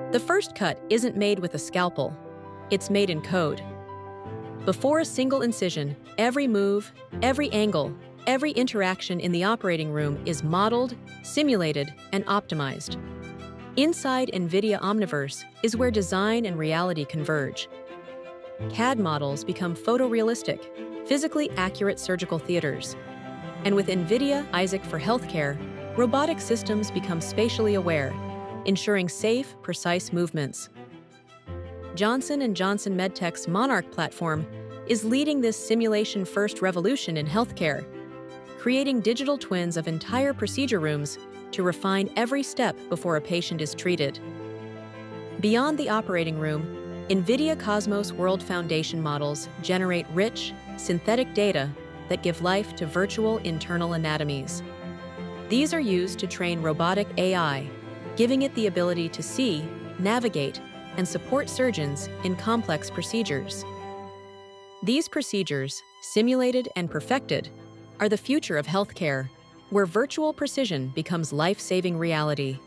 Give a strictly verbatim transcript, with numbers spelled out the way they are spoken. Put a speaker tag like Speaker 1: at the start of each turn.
Speaker 1: The first cut isn't made with a scalpel. It's made in code. Before a single incision, every move, every angle, every interaction in the operating room is modeled, simulated, and optimized. Inside NVIDIA Omniverse is where design and reality converge. C A D models become photorealistic, physically accurate surgical theaters. And with NVIDIA Isaac for healthcare, robotic systems become spatially aware, ensuring safe, precise movements. Johnson and Johnson MedTech's MONARCH Platform is leading this simulation-first revolution in healthcare, creating digital twins of entire procedure rooms to refine every step before a patient is treated. Beyond the operating room, NVIDIA Cosmos World Foundation models generate rich, synthetic data that give life to virtual internal anatomies. These are used to train robotic A I, giving it the ability to see, navigate, and support surgeons in complex procedures. These procedures, simulated and perfected, are the future of healthcare, where virtual precision becomes life-saving reality.